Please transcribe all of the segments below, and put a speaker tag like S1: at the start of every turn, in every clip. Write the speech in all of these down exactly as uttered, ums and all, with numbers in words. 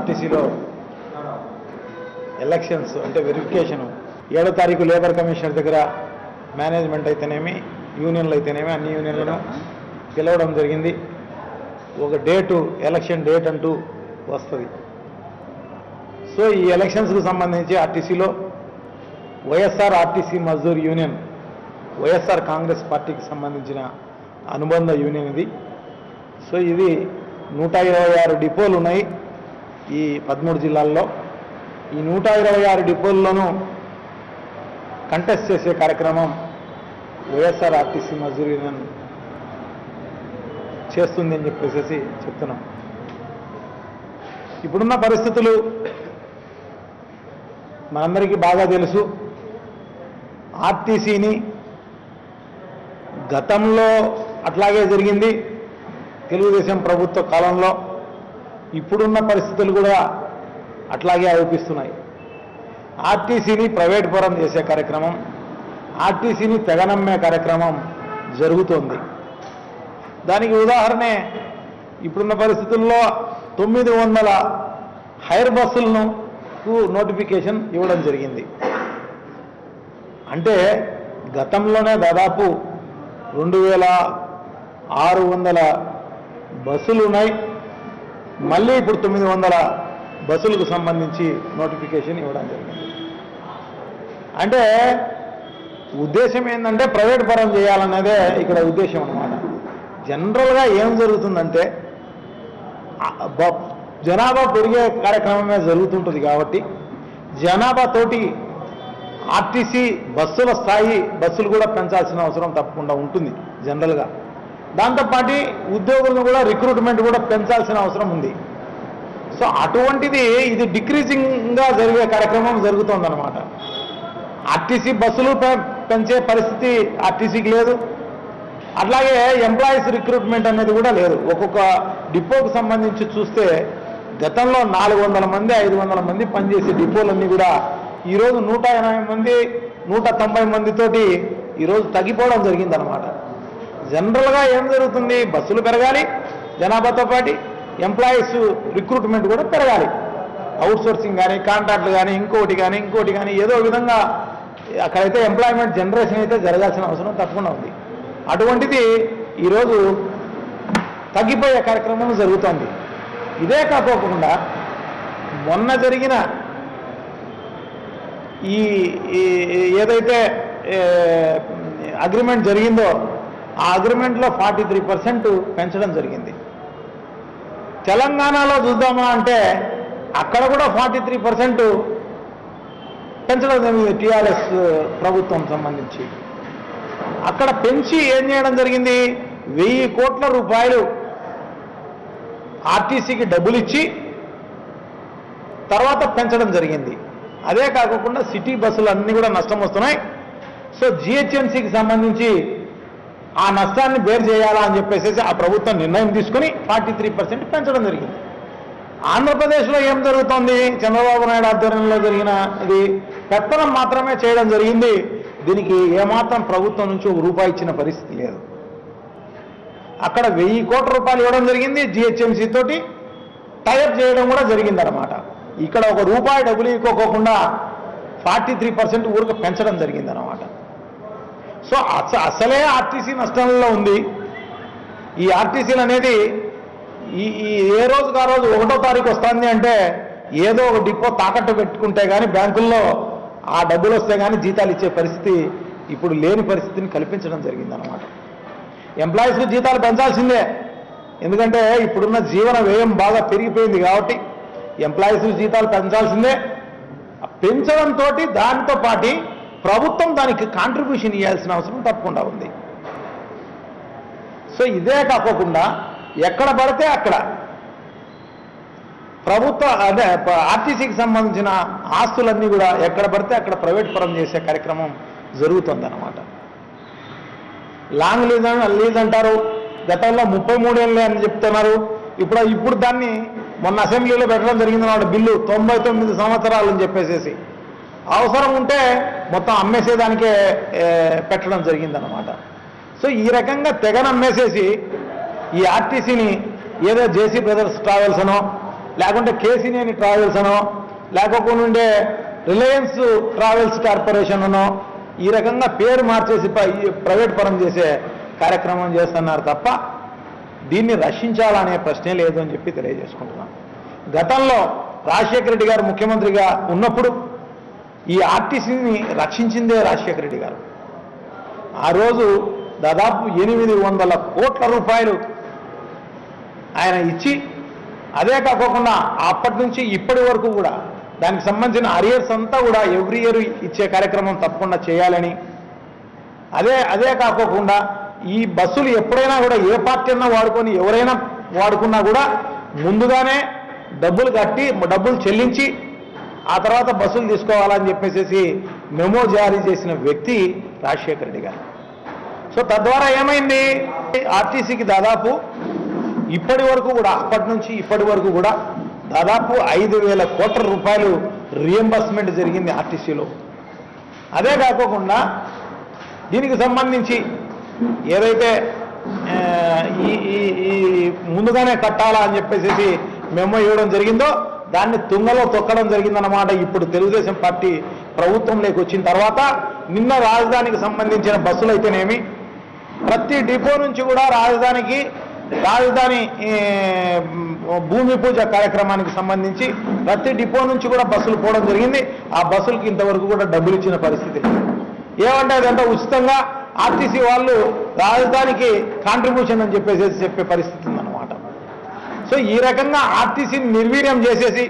S1: ఆర్టీసీలో ఎలక్షన్స్ అంటే వెరిఫికేషను ఏడో తారీఖు లేబర్ కమిషనర్ దగ్గర మేనేజ్మెంట్ అయితేనేమి యూనియన్లు అయితేనేమి అన్ని యూనియన్లను పిలవడం జరిగింది. ఒక డేటు ఎలక్షన్ డేట్ అంటూ వస్తుంది. సో ఈ ఎలక్షన్స్కు సంబంధించి ఆర్టీసీలో YSR RTC Mazdoor union YSR Congress పార్టీకి సంబంధించిన అనుబంధ యూనియన్ ఇది. సో ఇది నూట ఇరవై ఆరు డిపోలు ఉన్నాయి ఈ పదమూడు జిల్లాల్లో. ఈ నూట ఇరవై ఆరు డిపోల్లోనూ కంటెస్ట్ చేసే కార్యక్రమం వైఎస్ఆర్ ఆర్టీసీ మజ్దూర్ యూనియన్ చేస్తుంది అని చెప్పేసి చెప్తున్నాం. ఇప్పుడున్న పరిస్థితులు మనందరికీ బాగా తెలుసు. ఆర్టీసీని గతంలో అట్లాగే జరిగింది తెలుగుదేశం ప్రభుత్వ కాలంలో. ఇప్పుడున్న పరిస్థితులు కూడా అట్లాగే ఆరోపిస్తున్నాయి. ఆర్టీసీని ప్రైవేట్ పరం చేసే కార్యక్రమం, ఆర్టీసీని తెగనమ్మే కార్యక్రమం జరుగుతోంది. దానికి ఉదాహరణే ఇప్పుడున్న పరిస్థితుల్లో తొమ్మిది వందల హైర్ బస్సులను నోటిఫికేషన్ ఇవ్వడం జరిగింది. అంటే గతంలోనే దాదాపు రెండు వేల ఆరు వందల బస్సులు ఉన్నాయి. మళ్ళీ ఇప్పుడు తొమ్మిది వందల బస్సులకు సంబంధించి నోటిఫికేషన్ ఇవ్వడం జరిగింది. అంటే ఉద్దేశం ఏంటంటే ప్రైవేట్ పరం చేయాలన్నదే ఇక్కడ ఉద్దేశం అన్నమాట. జనరల్గా ఏం జరుగుతుందంటే జనాభా పెరిగే కార్యక్రమమే జరుగుతుంటుంది కాబట్టి జనాభాతోటి ఆర్టీసీ బస్సుల స్థాయి బస్సులు కూడా పెంచాల్సిన అవసరం తప్పకుండా ఉంటుంది జనరల్గా. దాంతోపాటు ఉద్యోగులను కూడా రిక్రూట్మెంట్ కూడా పెంచాల్సిన అవసరం ఉంది. సో అటువంటిది ఇది డిక్రీజింగ్గా జరిగే కార్యక్రమం జరుగుతుందన్నమాట. ఆర్టీసీ బస్సులు పెంచే పరిస్థితి ఆర్టీసీకి లేదు. అట్లాగే ఎంప్లాయీస్ రిక్రూట్మెంట్ అనేది కూడా లేదు. ఒక్కొక్క డిపోకు సంబంధించి చూస్తే గతంలో నాలుగు వందల మంది ఐదు వందల మంది పనిచేసే డిపోలన్నీ కూడా ఈరోజు నూట ఎనభై మంది నూట తొంభై మందితోటి ఈరోజు తగ్గిపోవడం జరిగిందనమాట. జనరల్గా ఏం జరుగుతుంది, బస్సులు పెరగాలి, జనాభాతో పాటు ఎంప్లాయీస్ రిక్రూట్మెంట్ కూడా పెరగాలి. అవుట్సోర్సింగ్ కానీ కాంట్రాక్ట్లు కానీ ఇంకోటి కానీ ఇంకోటి కానీ ఏదో విధంగా అక్కడైతే ఎంప్లాయ్మెంట్ జనరేషన్ అయితే జరగాల్సిన అవసరం తప్పకుండా ఉంది. అటువంటిది ఈరోజు తగ్గిపోయే కార్యక్రమం జరుగుతోంది. ఇదే కాకోకుండా మొన్న జరిగిన ఈ ఏదైతే అగ్రిమెంట్ జరిగిందో ఆ అగ్రిమెంట్లో ఫార్టీ త్రీ పర్సెంట్ పెంచడం జరిగింది. తెలంగాణలో చూద్దామా అంటే అక్కడ కూడా ఫార్టీ త్రీ పర్సెంట్ పెంచడం జరిగింది టీఆర్ఎస్ ప్రభుత్వం సంబంధించి. అక్కడ పెంచి ఏం చేయడం జరిగింది, వెయ్యి కోట్ల రూపాయలు ఆర్టీసీకి డబ్బులు ఇచ్చి తర్వాత పెంచడం జరిగింది. అదే కాకుండా సిటీ బస్సులు అన్నీ కూడా నష్టం వస్తున్నాయి. సో జిహెచ్ఎంసీకి సంబంధించి ఆ నష్టాన్ని బేర్ చేయాలా అని చెప్పేసి ఆ ప్రభుత్వం నిర్ణయం తీసుకుని ఫార్టీ త్రీ పర్సెంట్ పెంచడం జరిగింది. ఆంధ్రప్రదేశ్లో ఏం జరుగుతోంది, చంద్రబాబు నాయుడు ఆధ్వర్యంలో జరిగిన ఇది పెత్తనం మాత్రమే చేయడం జరిగింది. దీనికి ఏమాత్రం ప్రభుత్వం నుంచి ఒక రూపాయి ఇచ్చిన పరిస్థితి లేదు. అక్కడ వెయ్యి కోట్ల రూపాయలు ఇవ్వడం జరిగింది, జిహెచ్ఎంసీ తోటి టైఅప్ చేయడం కూడా జరిగిందన్నమాట. ఇక్కడ ఒక రూపాయి డబ్బులు ఇవ్వకోకుండా ఫార్టీ త్రీ పర్సెంట్ ఊరికి పెంచడం జరిగిందన్నమాట. సో అసలే ఆర్టీసీ నష్టంలో ఉంది. ఈ ఆర్టీసీలు అనేది ఈ ఏ రోజుకు ఆ రోజు ఒకటో తారీఖు వస్తుంది అంటే ఏదో ఒక డిపో తాకట్టు పెట్టుకుంటే కానీ బ్యాంకుల్లో ఆ డబ్బులు వస్తే కానీ జీతాలు ఇచ్చే పరిస్థితి ఇప్పుడు లేని పరిస్థితిని కల్పించడం జరిగిందన్నమాట. ఎంప్లాయీస్కి జీతాలు పెంచాల్సిందే, ఎందుకంటే ఇప్పుడున్న జీవన వ్యయం బాగా పెరిగిపోయింది కాబట్టి ఎంప్లాయీస్ జీతాలు పెంచాల్సిందే. పెంచడంతో దానితో పాటు ప్రభుత్వం దానికి కాంట్రిబ్యూషన్ ఇవ్వాల్సిన అవసరం తప్పకుండా ఉంది. సో ఇదే కాకుండా ఎక్కడ పడితే అక్కడ ప్రభుత్వ అదే ఆర్టీసీకి సంబంధించిన ఆస్తులన్నీ కూడా ఎక్కడ పడితే అక్కడ ప్రైవేట్ పరం చేసే కార్యక్రమం జరుగుతుందన్నమాట. లాంగ్ లీజ్ లీజ్ అంటారు, గతంలో ముప్పై మూడేళ్ళే అని చెప్తున్నారు. ఇప్పుడు ఇప్పుడు దాన్ని మొన్న అసెంబ్లీలో పెట్టడం జరిగింది అన్నమాట బిల్లు, తొంభై తొమ్మిది సంవత్సరాలు అని చెప్పేసేసి అవసరం ఉంటే మొత్తం అమ్మేసేదానికే పెట్టడం జరిగిందన్నమాట. సో ఈ రకంగా తెగనమ్మేసేసి ఈ ఆర్టీసీని ఏదో జేసీ బ్రదర్స్ ట్రావెల్స్ అనో లేకుంటే కేసీనేని ట్రావెల్స్ అనో లేకపోతే రిలయన్స్ ట్రావెల్స్ కార్పొరేషన్ అనో ఈ రకంగా పేరు మార్చేసి ప్రైవేట్ పరం చేసే కార్యక్రమం చేస్తున్నారు తప్ప దీన్ని రక్షించాలనే ప్రశ్నే లేదు అని చెప్పి తెలియజేసుకుంటున్నాం. గతంలో రాజశేఖర రెడ్డి గారు ముఖ్యమంత్రిగా ఉన్నప్పుడు ఈ ఆర్టీసీని రక్షించిందే రాజశేఖర రెడ్డి గారు. ఆ రోజు దాదాపు ఎనిమిది వందల కోట్ల రూపాయలు ఆయన ఇచ్చి, అదే కాకుండా అప్పటి నుంచి ఇప్పటి వరకు కూడా దానికి సంబంధించిన అరియర్స్ అంతా కూడా ఎవ్రీ ఇయర్ ఇచ్చే కార్యక్రమం తప్పకుండా చేయాలని, అదే అదే కాకుండా ఈ బస్సులు ఎప్పుడైనా కూడా ఏ పార్టీ అన్నా వాడుకొని ఎవరైనా వాడుకున్నా కూడా ముందుగానే డబ్బులు కట్టి డబ్బులు చెల్లించి ఆ తర్వాత బస్సులు తీసుకోవాలని చెప్పేసి మెమో జారీ చేసిన వ్యక్తి రాజశేఖర రెడ్డి గారు. సో తద్వారా ఏమైంది, ఆర్టీసీకి దాదాపు ఇప్పటి వరకు కూడా అప్పటి నుంచి ఇప్పటి వరకు కూడా దాదాపు ఐదు వేల కోట్ల రూపాయలు రియంబర్స్మెంట్ జరిగింది ఆర్టీసీలో. అదే కాకుండా దీనికి సంబంధించి ఏదైతే ఈ ఈ ముందుగానే కట్టాలా అని చెప్పేసి మెమో ఇవ్వడం జరిగిందో దాన్ని తుంగలో తొక్కడం జరిగిందన్నమాట. ఇప్పుడు తెలుగుదేశం పార్టీ ప్రభుత్వంలోకి వచ్చిన తర్వాత నిన్న రాజధానికి సంబంధించిన బస్సులు అయితేనేమి, ప్రతి డిపో నుంచి కూడా రాజధానికి రాజధాని భూమి పూజ కార్యక్రమానికి సంబంధించి ప్రతి డిపో నుంచి కూడా బస్సులు పోవడం జరిగింది. ఆ బస్సులకి ఇంతవరకు కూడా డబ్బులు ఇచ్చిన పరిస్థితి ఏమంటే అదంతా ఉచితంగా ఆర్టీసీ వాళ్ళు రాజధానికి కాంట్రిబ్యూషన్ అని చెప్పేసి చెప్పే పరిస్థితి ఉందన్నమాట. సో ఈ రకంగా ఆర్టీసీని నిర్వీర్యం చేసేసి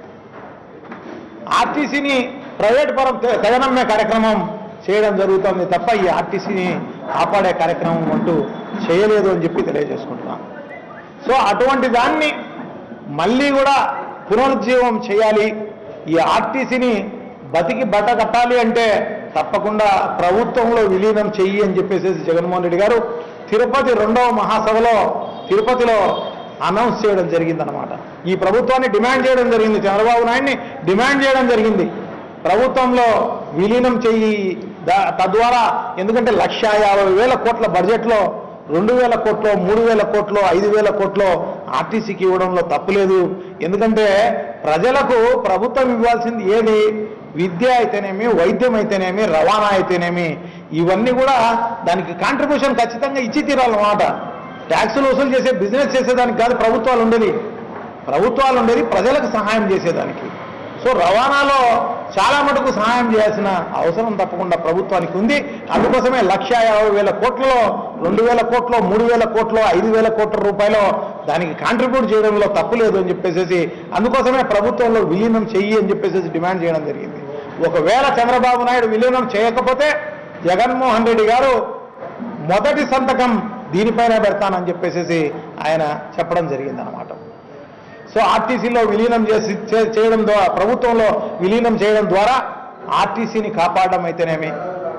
S1: ఆర్టీసీని ప్రైవేట్ పరం తెగనమ్మే కార్యక్రమం చేయడం జరుగుతుంది తప్ప ఈ ఆర్టీసీని కాపాడే కార్యక్రమం అంటూ చేయలేదు అని చెప్పి తెలియజేసుకుంటున్నాం. సో అటువంటి దాన్ని మళ్ళీ కూడా పునరుజ్జీవం చేయాలి, ఈ ఆర్టీసీని బతికి బట్ట కట్టాలి అంటే తప్పకుండా ప్రభుత్వంలో విలీనం చెయ్యి అని చెప్పేసి జగన్మోహన్ రెడ్డి గారు తిరుపతి రెండవ మహాసభలో తిరుపతిలో అనౌన్స్ చేయడం జరిగిందనమాట. ఈ ప్రభుత్వాన్ని డిమాండ్ చేయడం జరిగింది, చంద్రబాబు నాయుడిని డిమాండ్ చేయడం జరిగింది ప్రభుత్వంలో విలీనం చెయ్యి. తద్వారా ఎందుకంటే లక్ష యాభై వేల కోట్ల బడ్జెట్లో రెండు వేల కోట్లో మూడు వేల కోట్లో ఐదు వేల కోట్లో ఆర్టీసీకి ఇవ్వడంలో తప్పులేదు. ఎందుకంటే ప్రజలకు ప్రభుత్వం ఇవ్వాల్సింది ఏది, విద్య అయితేనేమి, వైద్యం అయితేనేమి, రవాణా అయితేనేమి, ఇవన్నీ కూడా దానికి కాంట్రిబ్యూషన్ ఖచ్చితంగా ఇచ్చి తీరాలన్నమాట. ట్యాక్సులు వసూలు చేసే బిజినెస్ చేసేదానికి కాదు ప్రభుత్వాలు ఉండేది, ప్రభుత్వాలు ఉండేది ప్రజలకు సహాయం చేసేదానికి. సో రవాణాలో చాలా మటుకు సహాయం చేయాల్సిన అవసరం తప్పకుండా ప్రభుత్వానికి ఉంది. అందుకోసమే లక్ష యాభై వేల కోట్లలో రెండు వేల కోట్లో మూడు వేల కోట్లో ఐదు వేల కోట్ల రూపాయలు దానికి కాంట్రిబ్యూట్ చేయడంలో తప్పు లేదు అని చెప్పేసి అందుకోసమే ప్రభుత్వంలో విలీనం చెయ్యి అని చెప్పేసి డిమాండ్ చేయడం జరిగింది. ఒకవేళ చంద్రబాబు నాయుడు విలీనం చేయకపోతే జగన్మోహన్ రెడ్డి గారు మొదటి సంతకం దీనిపైన పెడతానని చెప్పేసి ఆయన చెప్పడం జరిగిందనమాట. సో ఆర్టీసీలో విలీనం చేసి చేయడం ద్వారా ప్రభుత్వంలో విలీనం చేయడం ద్వారా ఆర్టీసీని కాపాడడం అయితేనేమి,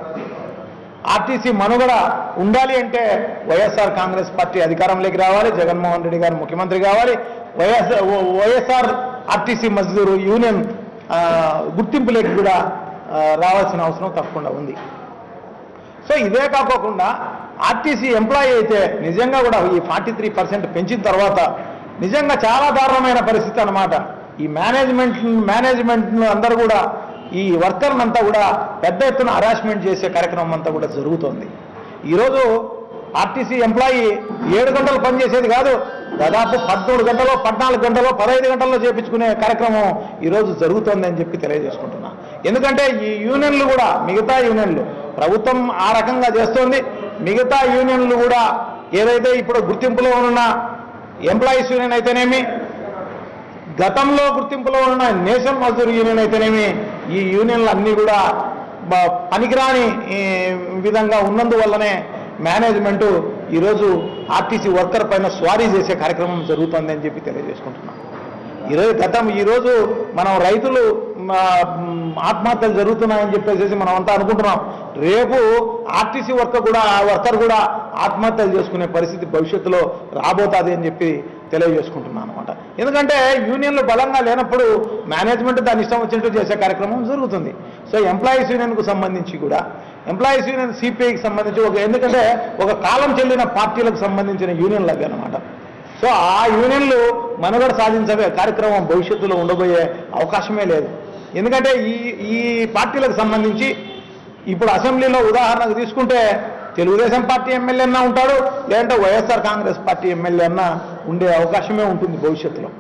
S1: ఆర్టీసీ మనుగడ ఉండాలి అంటే వైఎస్ఆర్ కాంగ్రెస్ పార్టీ అధికారంలోకి రావాలి, జగన్మోహన్ రెడ్డి గారు ముఖ్యమంత్రి కావాలి, YSR YSR RTC Mazdoor union గుర్తింపులోకి కూడా రావాల్సిన అవసరం తప్పకుండా ఉంది. సో ఇదే కాకోకుండా ఆర్టీసీ ఎంప్లాయీ అయితే నిజంగా కూడా ఈ ఫార్టీ త్రీ పర్సెంట్ పెంచిన తర్వాత నిజంగా చాలా దారుణమైన పరిస్థితి అన్నమాట. ఈ మేనేజ్మెంట్ మేనేజ్మెంట్ అందరూ కూడా ఈ వర్కర్ని అంతా కూడా పెద్ద ఎత్తున హరాస్మెంట్ చేసే కార్యక్రమం అంతా కూడా జరుగుతోంది. ఈరోజు ఆర్టీసీ ఎంప్లాయీ ఏడు గంటలు పనిచేసేది కాదు, దాదాపు పదమూడు గంటలో పద్నాలుగు గంటలో పదహైదు గంటల్లో చేపించుకునే కార్యక్రమం ఈరోజు జరుగుతోంది అని చెప్పి తెలియజేసుకుంటున్నా. ఎందుకంటే ఈ యూనియన్లు కూడా మిగతా యూనియన్లు ప్రభుత్వం ఆ రకంగా చేస్తోంది, మిగతా యూనియన్లు కూడా ఏదైతే ఇప్పుడు గుర్తింపులో ఉన్న ఎంప్లాయీస్ యూనియన్ అయితేనేమి, గతంలో గుర్తింపులో ఉన్న నేషనల్ మజ్దూర్ యూనియన్ అయితేనేమి, ఈ యూనియన్లు అన్నీ కూడా పనికిరాని విధంగా ఉన్నందువల్లనే మేనేజ్మెంటు ఈరోజు ఆర్టీసీ వర్కర్ పైన స్వారీ చేసే కార్యక్రమం జరుగుతుంది అని చెప్పి తెలియజేసుకుంటున్నాం. ఈరోజు గతం ఈరోజు మనం రైతులు ఆత్మహత్యలు జరుగుతున్నాయని చెప్పేసి మనం అంతా అనుకుంటున్నాం. రేపు ఆర్టీసీ వర్కర్ కూడా వర్కర్ కూడా ఆత్మహత్యలు చేసుకునే పరిస్థితి భవిష్యత్తులో రాబోతుంది అని చెప్పి తెలియజేసుకుంటున్నాను అనమాట. ఎందుకంటే యూనియన్లు బలంగా లేనప్పుడు మేనేజ్మెంట్ దాని ఇష్టం వచ్చినట్టు చేసే కార్యక్రమం జరుగుతుంది. సో ఎంప్లాయీస్ యూనియన్కు సంబంధించి కూడా ఎంప్లాయీస్ యూనియన్ సిపిఐకి సంబంధించి ఒక ఎందుకంటే ఒక కాలం చెల్లిన పార్టీలకు సంబంధించిన యూనియన్లు అవి అనమాట. సో ఆ యూనియన్లు మనుగడ సాధించే కార్యక్రమం భవిష్యత్తులో ఉండబోయే అవకాశమే లేదు. ఎందుకంటే ఈ ఈ పార్టీలకు సంబంధించి ఇప్పుడు అసెంబ్లీలో ఉదాహరణకు తీసుకుంటే తెలుగుదేశం పార్టీ ఎమ్మెల్యే అన్నా ఉంటాడు, లేదంటే వైఎస్ఆర్ కాంగ్రెస్ పార్టీ ఎమ్మెల్యే అన్నా ఉండే అవకాశమే ఉంటుంది భవిష్యత్తులో.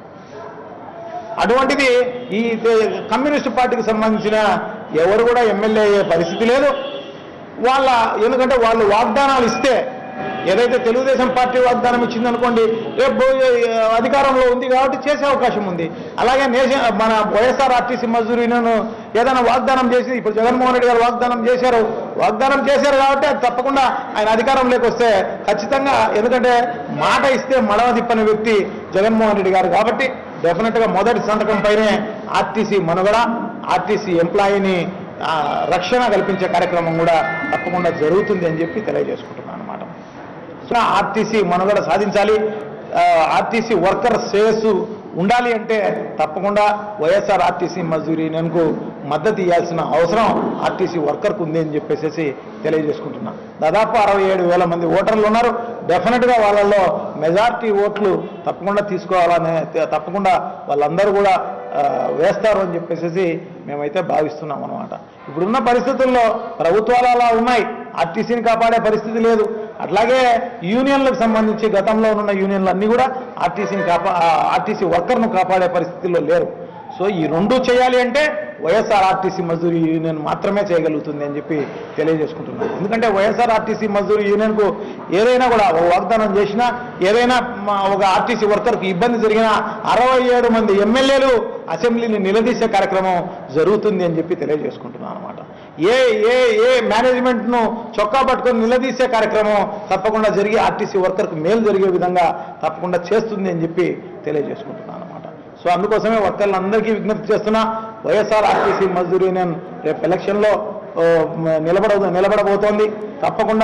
S1: అటువంటిది ఈ కమ్యూనిస్టు పార్టీకి సంబంధించిన ఎవరు కూడా ఎమ్మెల్యే అయ్యే పరిస్థితి లేదు. వాళ్ళ ఎందుకంటే వాళ్ళు వాగ్దానాలు ఇస్తే, ఏదైతే తెలుగుదేశం పార్టీ వాగ్దానం ఇచ్చిందనుకోండి, రేపు అధికారంలో ఉంది కాబట్టి చేసే అవకాశం ఉంది. అలాగే నేషనల్ మన వైఎస్ఆర్ ఆర్టీసీ మజ్దూర్ యూనియన్ ఏదైనా వాగ్దానం చేసి, ఇప్పుడు జగన్మోహన్ రెడ్డి గారు వాగ్దానం చేశారు వాగ్దానం చేశారు కాబట్టి అది తప్పకుండా ఆయన అధికారంలోకి వస్తే ఖచ్చితంగా, ఎందుకంటే మాట ఇస్తే మడవ తిప్పని వ్యక్తి జగన్మోహన్ రెడ్డి గారు కాబట్టి డెఫినెట్గా మొదటి సంతకం పైనే ఆర్టీసీ మనుగడ, ఆర్టీసీ ఎంప్లాయీని రక్షణ కల్పించే కార్యక్రమం కూడా తప్పకుండా జరుగుతుంది అని చెప్పి తెలియజేసుకుంటున్నాను అన్నమాట. ఆర్టీసీ మనుగడ సాధించాలి, ఆర్టీసీ వర్కర్ శ్రేయస్సు ఉండాలి అంటే తప్పకుండా వైఎస్ఆర్ ఆర్టీసీ మజ్దూర్ యూనియన్కు మద్దతు ఇవ్వాల్సిన అవసరం ఆర్టీసీ వర్కర్కు ఉంది అని చెప్పేసి తెలియజేసుకుంటున్నాం. దాదాపు అరవై ఏడు వేల మంది ఓటర్లు ఉన్నారు. డెఫినెట్గా వాళ్ళల్లో మెజార్టీ ఓట్లు తప్పకుండా తీసుకోవాలని, తప్పకుండా వాళ్ళందరూ కూడా వేస్తారు అని చెప్పేసి మేమైతే భావిస్తున్నాం అన్నమాట. ఇప్పుడున్న పరిస్థితుల్లో ప్రభుత్వాలు అలా ఉన్నాయి, ఆర్టీసీని కాపాడే పరిస్థితి లేదు. అట్లాగే యూనియన్లకు సంబంధించి గతంలో ఉన్న యూనియన్లు అన్నీ కూడా ఆర్టీసీని కాపా ఆర్టీసీ వర్కర్ను కాపాడే పరిస్థితుల్లో లేరు. సో ఈ రెండు చేయాలి అంటే వైఎస్ఆర్ ఆర్టీసీ మజ్దూర్ యూనియన్ మాత్రమే చేయగలుగుతుంది అని చెప్పి తెలియజేసుకుంటున్నాను. ఎందుకంటే వైఎస్ఆర్ ఆర్టీసీ మజ్దూర్ యూనియన్కు ఏదైనా కూడా వాగ్దానం చేసినా, ఏదైనా ఒక ఆర్టీసీ వర్కర్కు ఇబ్బంది జరిగినా అరవై ఏడు మంది ఎమ్మెల్యేలు అసెంబ్లీని నిలదీసే కార్యక్రమం జరుగుతుంది అని చెప్పి తెలియజేసుకుంటున్నాను అనమాట. ఏ ఏ ఏ మేనేజ్మెంట్ను చొక్కా పట్టుకొని నిలదీసే కార్యక్రమం తప్పకుండా జరిగి ఆర్టీసీ వర్కర్కు మేలు జరిగే విధంగా తప్పకుండా చేస్తుంది అని చెప్పి తెలియజేసుకుంటున్నాను అనమాట. సో అందుకోసమే వర్కర్లందరికీ విజ్ఞప్తి చేస్తున్నా, వైఎస్ఆర్ ఆర్టీసీ మజ్దూర్ యూనియన్ రేపు ఎలక్షన్లో నిలబడ నిలబడబోతోంది. తప్పకుండా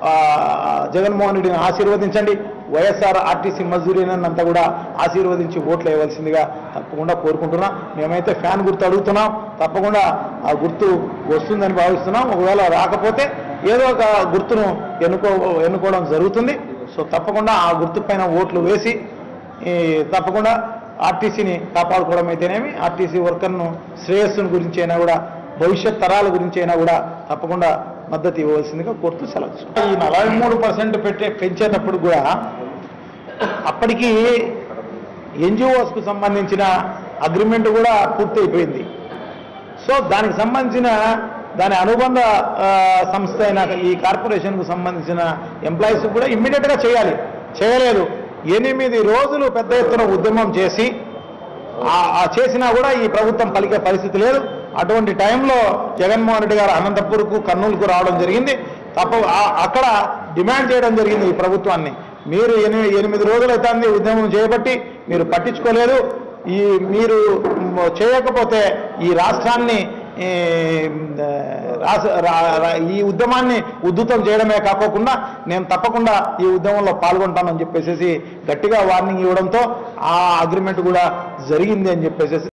S1: జగన్మోహన్ రెడ్డిని ఆశీర్వదించండి. వైఎస్ఆర్ ఆర్టీసీ మజ్దూర్ యూనియన్ అంతా కూడా ఆశీర్వదించి ఓట్లు వేయవలసిందిగా తప్పకుండా కోరుకుంటున్నాం. మేమైతే ఫ్యాన్ గుర్తు అడుగుతున్నాం, తప్పకుండా ఆ గుర్తు వస్తుందని భావిస్తున్నాం. ఒకవేళ రాకపోతే ఏదో ఒక గుర్తును ఎన్నుకో ఎన్నుకోవడం జరుగుతుంది. సో తప్పకుండా ఆ గుర్తు పైన ఓట్లు వేసి తప్పకుండా ఆర్టీసీని కాపాడుకోవడం అయితేనేమి, ఆర్టీసీ వర్కర్ను శ్రేయస్సును గురించి అయినా కూడా, భవిష్యత్ తరాల గురించి అయినా కూడా తప్పకుండా మద్దతు ఇవ్వవలసిందిగా కోరుతూ సెలవు. ఈ నలభై మూడు పర్సెంట్ పెట్టే పెంచేటప్పుడు కూడా అప్పటికి ఎన్జిఓస్కు సంబంధించిన అగ్రిమెంట్ కూడా పూర్తి అయిపోయింది. సో దానికి సంబంధించిన దాని అనుబంధ సంస్థ అయిన ఈ కార్పొరేషన్కు సంబంధించిన ఎంప్లాయీస్ కూడా ఇమ్మీడియట్గా చేయాలి, చేయలేదు. ఎనిమిది రోజులు పెద్ద ఎత్తున ఉద్యమం చేసి చేసినా కూడా ఈ ప్రభుత్వం పలికే పరిస్థితి లేదు. అటువంటి టైంలో జగన్మోహన్ రెడ్డి గారు అనంతపూర్కు, కర్నూలుకు రావడం జరిగింది. తప్ప అక్కడ డిమాండ్ చేయడం జరిగింది ఈ ప్రభుత్వాన్ని, మీరు ఎనిమిది ఎనిమిది రోజులు అవుతుంది ఉద్యమం చేయబట్టి మీరు పట్టించుకోలేదు, ఈ మీరు చేయకపోతే ఈ రాష్ట్రాన్ని ఈ ఉద్యమాన్ని ఉద్ధృతం చేయడమే కాకోకుండా నేను తప్పకుండా ఈ ఉద్యమంలో పాల్గొంటానని చెప్పేసి గట్టిగా వార్నింగ్ ఇవ్వడంతో ఆ అగ్రిమెంట్ కూడా జరిగింది అని చెప్పేసి